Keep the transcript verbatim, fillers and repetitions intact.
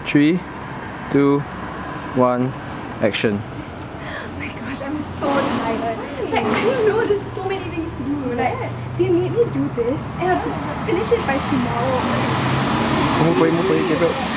Three, two, one, action. Oh my gosh, I'm so tired. Like, I don't know, there's so many things to do. Like, they made me do this and I have to finish it by tomorrow. Move away, move away, Gabriel.